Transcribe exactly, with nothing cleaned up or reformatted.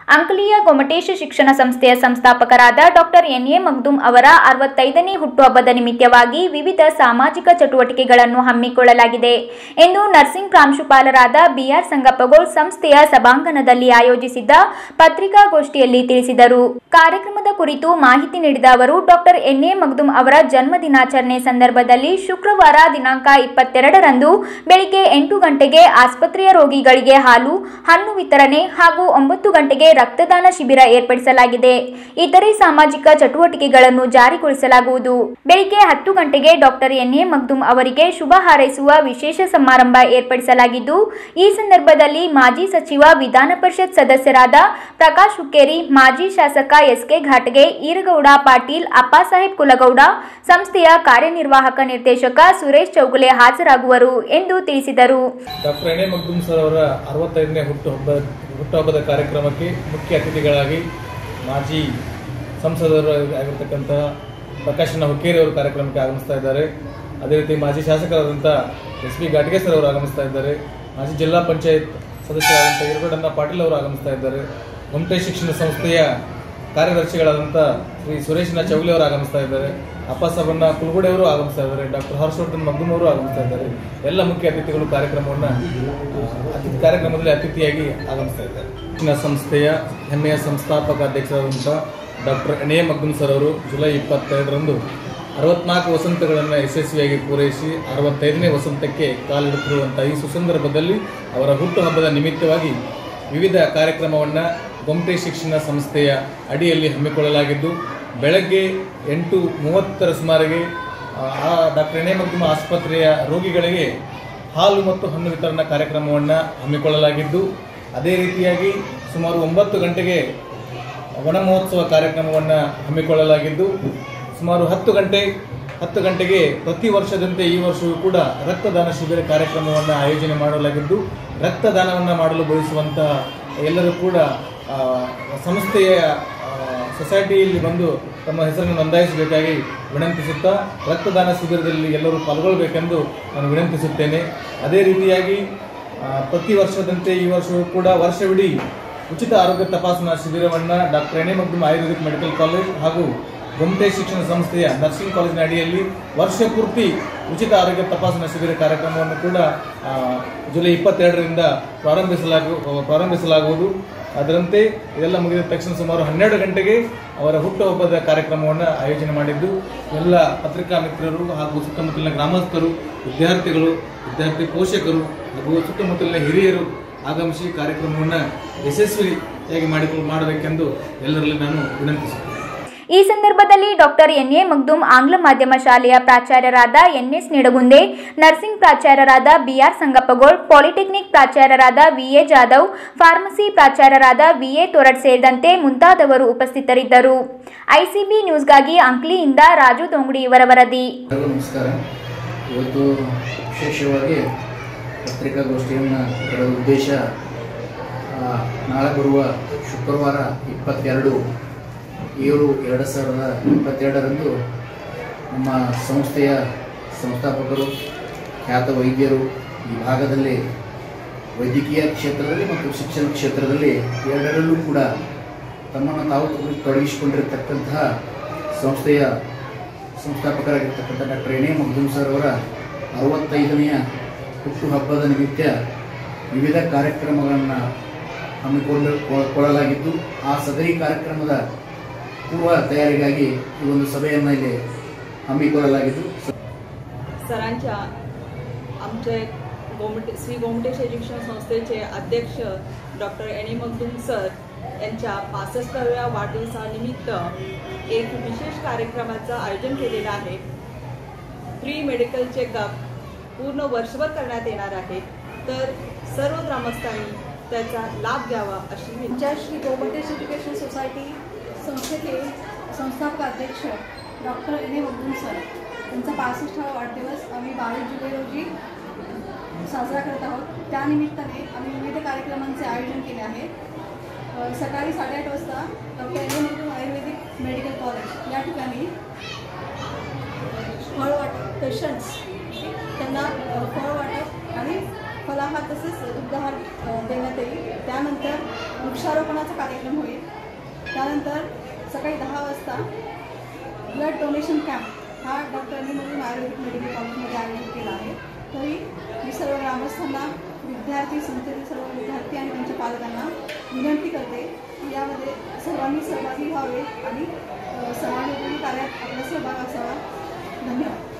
ಅಂಕಲಿಯ ಗೊಮಟೇಶ ಶಿಕ್ಷಣ ಸಂಸ್ಥೆಯ ಸಂಸ್ಥಾಪಕರಾದ ಡಾಕ್ಟರ್ ಎನ್ ಎ ಮಗ್ದುಮ್ ಅವರ ಅರವತ್ತೈದನೇ ಹುಟ್ಟುಹಬ್ಬದ ನಿಮಿತ್ತವಾಗಿ ವಿವಿಧ ಸಾಮಾಜಿಕ ಚಟುವಟಿಕೆಗಳನ್ನು ಹಮ್ಮಿಕೊಳ್ಳಲಾಗಿದೆ ಎಂದು ನರ್ಸಿಂಗ್ ಪ್ರಾಂಶುಪಾಲರಾದ ಬಿಆರ್ ಸಂಗಪ್ಪಗೋಳ್ ಸಂಸ್ಥೆಯ ಸಭಾಂಗಣದಲ್ಲಿ ಆಯೋಜಿಸಿದ್ದ ಪತ್ರಿಕಾಗೋಷ್ಠಿಯಲ್ಲಿ ತಿಳಿಸಿದರು. ಕಾರ್ಯಕ್ರಮದ ಕುರಿತು ಮಾಹಿತಿ ನೀಡಿದ ಅವರು, ಡಾಕ್ಟರ್ ಎನ್ ಎ ಮಗ್ದುಮ್ ಅವರ ಜನ್ಮ ದಿನಾಚರಣೆ ಸಂದರ್ಭದಲ್ಲಿ ಶುಕ್ರವಾರ ದಿನಾಂಕ ಇಪ್ಪತ್ತೆರಡರಂದು ಬೆಳಿಗ್ಗೆ ಎಂಟು ಗಂಟೆಗೆ ಆಸ್ಪತ್ರೆಯ ರೋಗಿಗಳಿಗೆ ಹಾಲು, ಹಣ್ಣು ವಿತರಣೆ ಹಾಗೂ ಒಂಬತ್ತು ಗಂಟೆಗೆ ರಕ್ತದಾನ ಶಿಬಿರ ಏರ್ಪಡಿಸಲಾಗಿದೆ. ಇತರೆ ಸಾಮಾಜಿಕ ಚಟುವಟಿಕೆಗಳನ್ನು ಜಾರಿಗೊಳಿಸಲಾಗುವುದು. ಬೆಳಿಗ್ಗೆ ಹತ್ತು ಗಂಟೆಗೆ ಡಾಕ್ಟರ್ ಎನ್ ಎ ಮಗ್ದುಮ್ ಅವರಿಗೆ ಶುಭ ಹಾರೈಸುವ ವಿಶೇಷ ಸಮಾರಂಭ ಏರ್ಪಡಿಸಲಾಗಿದ್ದು, ಈ ಸಂದರ್ಭದಲ್ಲಿ ಮಾಜಿ ಸಚಿವ, ವಿಧಾನ ಪರಿಷತ್ ಸದಸ್ಯರಾದ ಪ್ರಕಾಶ್ ಹುಕ್ಕೇರಿ, ಮಾಜಿ ಶಾಸಕ ಎಸ್ ಕೆ ಘಾಟಗೆ, ಈರಗೌಡ ಪಾಟೀಲ್, ಅಪ್ಪಾಸಾಹೇಬ್ ಕುಲಗೌಡ, ಸಂಸ್ಥೆಯ ಕಾರ್ಯನಿರ್ವಾಹಕ ನಿರ್ದೇಶಕ ಸುರೇಶ್ ಚೌಗುಲೆ ಹಾಜರಾಗುವರು ಎಂದು ತಿಳಿಸಿದರು. Doctor N A Magdum sir ಅವರ ಅರವತ್ತೈದನೇ ಹುಟ್ಟುಹಬ್ಬ ಹುಟ್ಟುಹಬ್ಬದ ಕಾರ್ಯಕ್ರಮಕ್ಕೆ ಮುಖ್ಯ ಅತಿಥಿಗಳಾಗಿ ಮಾಜಿ ಸಂಸದರು ಆಗಿರತಕ್ಕಂಥ ಪ್ರಕಾಶ್ ಹುಕ್ಕೇರಿ ಅವರು ಕಾರ್ಯಕ್ರಮಕ್ಕೆ ಆಗಮಿಸ್ತಾ ಇದ್ದಾರೆ. ಅದೇ ರೀತಿ ಮಾಜಿ ಶಾಸಕರಾದಂಥ ಎಸ್ ಪಿ ಘಾಟಗೆ ಸರ್ ಅವರು ಆಗಮಿಸ್ತಾ ಇದ್ದಾರೆ. ಮಾಜಿ ಜಿಲ್ಲಾ ಪಂಚಾಯತ್ ಸದಸ್ಯರಾದಂಥ ಈರಗೌಡ ಪಾಟೀಲ್ ಅವರು ಆಗಮಿಸ್ತಾ ಇದ್ದಾರೆ. ಗೊಮಟೇಶ ಶಿಕ್ಷಣ ಸಂಸ್ಥೆಯ ಕಾರ್ಯದರ್ಶಿಗಳಾದಂಥ ಶ್ರೀ ಸುರೇಶನ ಚೌಗುಲೆ ಅವರು ಆಗಮಿಸ್ತಾ ಇದ್ದಾರೆ. ಅಪ್ಪಾಸಾಬಣ್ಣ ಕುಲಗುಡೆ ಅವರು ಆಗಮಿಸ್ತಾ ಇದ್ದಾರೆ. ಡಾಕ್ಟರ್ ಹರ್ಷವರ್ಧನ್ ಮಗ್ದುಮ್ ಅವರು ಆಗಮಿಸ್ತಾ ಇದ್ದಾರೆ. ಎಲ್ಲ ಮುಖ್ಯ ಅತಿಥಿಗಳು ಕಾರ್ಯಕ್ರಮವನ್ನು ಅತಿಥಿ ಕಾರ್ಯಕ್ರಮದಲ್ಲಿ ಅತಿಥಿಯಾಗಿ ಆಗಮಿಸ್ತಾ ಇದ್ದಾರೆ. ಶಿಕ್ಷಣ ಸಂಸ್ಥೆಯ ಹೆಮ್ಮೆಯ ಸಂಸ್ಥಾಪಕ ಅಧ್ಯಕ್ಷರಾದಂಥ doctor N A Magdum sir ಅವರು ಜುಲೈ ಇಪ್ಪತ್ತೆರಡರಂದು ಅರವತ್ನಾಲ್ಕು ವಸಂತಗಳನ್ನು ಯಶಸ್ವಿಯಾಗಿ ಪೂರೈಸಿ ಅರವತ್ತೈದನೇ ವಸಂತಕ್ಕೆ ಕಾಲಿಡುತ್ತಿರುವಂಥ ಈ ಸುಸಂದರ್ಭದಲ್ಲಿ ಅವರ ಹುಟ್ಟುಹಬ್ಬದ ನಿಮಿತ್ತವಾಗಿ ವಿವಿಧ ಕಾರ್ಯಕ್ರಮವನ್ನು ಗೊಮಟೇಶ ಶಿಕ್ಷಣ ಸಂಸ್ಥೆಯ ಅಡಿಯಲ್ಲಿ ಹಮ್ಮಿಕೊಳ್ಳಲಾಗಿದ್ದು, ಬೆಳಗ್ಗೆ ಎಂಟು ಮೂವತ್ತರ ಸುಮಾರಿಗೆ ಆ ಡಾಕ್ಟರ್ ಎನ್ ಎ ಮಗ್ದುಮ್ ಆಸ್ಪತ್ರೆಯ ರೋಗಿಗಳಿಗೆ ಹಾಲು ಮತ್ತು ಹಣ್ಣು ವಿತರಣಾ ಕಾರ್ಯಕ್ರಮವನ್ನು ಹಮ್ಮಿಕೊಳ್ಳಲಾಗಿದ್ದು, ಅದೇ ರೀತಿಯಾಗಿ ಸುಮಾರು ಒಂಬತ್ತು ಗಂಟೆಗೆ ವನ ಮಹೋತ್ಸವ ಕಾರ್ಯಕ್ರಮವನ್ನು ಹಮ್ಮಿಕೊಳ್ಳಲಾಗಿದ್ದು, ಸುಮಾರು ಹತ್ತು ಗಂಟೆ ಹತ್ತು ಗಂಟೆಗೆ ಪ್ರತಿ ವರ್ಷದಂತೆ ಈ ವರ್ಷವೂ ಕೂಡ ರಕ್ತದಾನ ಶಿಬಿರ ಕಾರ್ಯಕ್ರಮವನ್ನು ಆಯೋಜನೆ ಮಾಡಲಾಗಿದ್ದು, ರಕ್ತದಾನವನ್ನು ಮಾಡಲು ಬಯಸುವಂಥ ಎಲ್ಲರೂ ಕೂಡ ಸಂಸ್ಥೆಯ ಸೊಸೈಟಿಯಲ್ಲಿ ಬಂದು ತಮ್ಮ ಹೆಸರನ್ನು ನೋಂದಾಯಿಸಬೇಕಾಗಿ ವಿನಂತಿಸುತ್ತಾ ರಕ್ತದಾನ ಶಿಬಿರದಲ್ಲಿ ಎಲ್ಲರೂ ಪಾಲ್ಗೊಳ್ಳಬೇಕೆಂದು ನಾನು ವಿನಂತಿಸುತ್ತೇನೆ. ಅದೇ ರೀತಿಯಾಗಿ ಪ್ರತಿ ವರ್ಷದಂತೆ ಈ ವರ್ಷವೂ ಕೂಡ ವರ್ಷವಿಡೀ ಉಚಿತ ಆರೋಗ್ಯ ತಪಾಸಣಾ ಶಿಬಿರವನ್ನು doctor N A Magdum Ayurvedic medical college ಹಾಗೂ ಗೊಮಟೇಶ ಶಿಕ್ಷಣ ಸಂಸ್ಥೆಯ ನರ್ಸಿಂಗ್ ಕಾಲೇಜಿನ ಅಡಿಯಲ್ಲಿ ವರ್ಷ ಪೂರ್ತಿ ಉಚಿತ ಆರೋಗ್ಯ ತಪಾಸಣಾ ಶಿಬಿರ ಕಾರ್ಯಕ್ರಮವನ್ನು ಕೂಡ ಜುಲೈ ಇಪ್ಪತ್ತೆರಡರಿಂದ ಪ್ರಾರಂಭಿಸಲಾಗು ಪ್ರಾರಂಭಿಸಲಾಗುವುದು. ಅದರಂತೆ ಇದೆಲ್ಲ ಮುಗಿದ ತಕ್ಷಣ ಸುಮಾರು ಹನ್ನೆರಡು ಗಂಟೆಗೆ ಅವರ ಹುಟ್ಟುಹಬ್ಬದ ಕಾರ್ಯಕ್ರಮವನ್ನು ಆಯೋಜನೆ ಮಾಡಿದ್ದು, ಎಲ್ಲ ಪತ್ರಿಕಾ ಮಿತ್ರರು ಹಾಗೂ ಸುತ್ತಮುತ್ತಲಿನ ಗ್ರಾಮಸ್ಥರು, ವಿದ್ಯಾರ್ಥಿಗಳು, ವಿದ್ಯಾರ್ಥಿ ಪೋಷಕರು ಹಾಗೂ ಸುತ್ತಮುತ್ತಲಿನ ಹಿರಿಯರು ಆಗಮಿಸಿ ಕಾರ್ಯಕ್ರಮವನ್ನು ಯಶಸ್ವಿಯಾಗಿ ಮಾಡಿ ಮಾಡಬೇಕೆಂದು ಎಲ್ಲರಲ್ಲಿ ನಾನು ವಿನಂತಿಸುತ್ತೇನೆ. ಈ ಸಂದರ್ಭದಲ್ಲಿ ಡಾಕ್ಟರ್ ಎನ್ ಎ ಮಗ್ದುಮ್ ಆಂಗ್ಲ ಮಾಧ್ಯಮ ಶಾಲೆಯ ಪ್ರಾಚಾರ್ಯರಾದ ಎನ್ ಎಸ್ ನಿಡಗುಂದೆ, ನರ್ಸಿಂಗ್ ಪ್ರಾಚಾರ್ಯರಾದ ಬಿಆರ್ ಸಂಗಪ್ಪಗೋಳ್, ಪಾಲಿಟೆಕ್ನಿಕ್ ಪ್ರಾಚಾರ್ಯರಾದ ವಿಎ ಜಾಧವ್, ಫಾರ್ಮಸಿ ಪ್ರಾಚಾರ್ಯರಾದ ವಿಎ ತೋರಡ್ ಸೇರಿದಂತೆ ಮುಂತಾದವರು ಉಪಸ್ಥಿತರಿದ್ದರು. ಐಸಿಬಿ ನ್ಯೂಸ್ಗಾಗಿ ಅಂಕ್ಲಿಯಿಂದ ರಾಜು ದೊಂಗುಡಿ ಇವರ ವರದಿ. ನಮಸ್ಕಾರ. ಇವತ್ತು ವಿಶೇಷವಾಗಿ ಪತ್ರಿಕಾಗೋಷ್ಠಿಯನ್ನು ಕರೆದ ಉದ್ದೇಶ, ನಾಳೆ ಬರುವ ಶುಕ್ರವಾರ ಇಪ್ಪತ್ತೆರಡು ಏಳು ಎರಡು ಸಾವಿರದ ಇಪ್ಪತ್ತೆರಡರಂದು ನಮ್ಮ ಸಂಸ್ಥೆಯ ಸಂಸ್ಥಾಪಕರು, ಖ್ಯಾತ ವೈದ್ಯರು, ಈ ಭಾಗದಲ್ಲಿ ವೈದ್ಯಕೀಯ ಕ್ಷೇತ್ರದಲ್ಲಿ ಮತ್ತು ಶಿಕ್ಷಣ ಕ್ಷೇತ್ರದಲ್ಲಿ ಎರಡರಲ್ಲೂ ಕೂಡ ತಮ್ಮನ್ನು ತಾವು ತೊಡಗಿಸಿಕೊಂಡಿರತಕ್ಕಂತಹ ಸಂಸ್ಥೆಯ ಸಂಸ್ಥಾಪಕರಾಗಿರ್ತಕ್ಕಂಥ doctor N A Magdum sir ಅವರ ಅರವತ್ತೈದನೆಯ ಹುಟ್ಟುಹಬ್ಬದ ನಿಮಿತ್ತ ವಿವಿಧ ಕಾರ್ಯಕ್ರಮಗಳನ್ನು ಹಮ್ಮಿಕೊಂಡು ಕೊಳ್ಳಲಾಗಿದ್ದು, ಆ ಸದರಿ ಕಾರ್ಯಕ್ರಮದ पूर्व तयारीಗಾಗಿ ಈ ಒಂದು ಸಭೆಯನ್ನು ಇಲ್ಲಿ ಹಮ್ಮಿಕೊಳ್ಳಲಾಗಿದ್ದು, सरांच्या आमचे गोमटे श्री गोमटेश शिक्षण संस्थेचे अध्यक्ष doctor N A Magdum sir यांच्या पासष्टाव्या वाढदिवसानिमित्त एक विशेष कार्यक्रमाचं आयोजन केलेलं आहे. फ्री मेडिकल चेकअप पूर्ण वर्षभर करण्यात येणार आहे, तर सर्व ग्रामस्थांनी त्याचा लाभ घ्यावा अशी आमच्या श्री गोमटेश एज्युकेशन सोसायटी संस्थेचे संस्थापक अध्यक्ष doctor N A Magdum sir यांचा पासष्टावा वाढदिवस आम्ही बावीस जुलै रोजी साजरा करत आहोत. त्यानिमित्ताने आम्ही विविध कार्यक्रमांचे आयोजन केले आहे. सकाळी साडेआठ वाजता doctor N A Magdum Ayurvedic medical college या ठिकाणी फळ वाटप पेशंट्स त्यांना फळ वाटप आणि फलाहार तसेच दुग्धाहार देण्यात येईल. त्यानंतर वृक्ष वृक्षारोपणाचा कार्यक्रम होईल. त्यानंतर सकाळी दहा वाजता ब्लड डोनेशन कॅम्प हा doctor N A Magdum Ayurvedic medical कॉलेजमध्ये आयोजित केला आहे. तरी मी सर्व ग्रामस्थांना, विद्यार्थी, संस्थेतील सर्व विद्यार्थी आणि त्यांच्या पालकांना विनंती करते की यामध्ये सर्वांनी सहभागी व्हावे आणि समाजोपयोगी कार्यात आपला सहभाग असावा. धन्यवाद.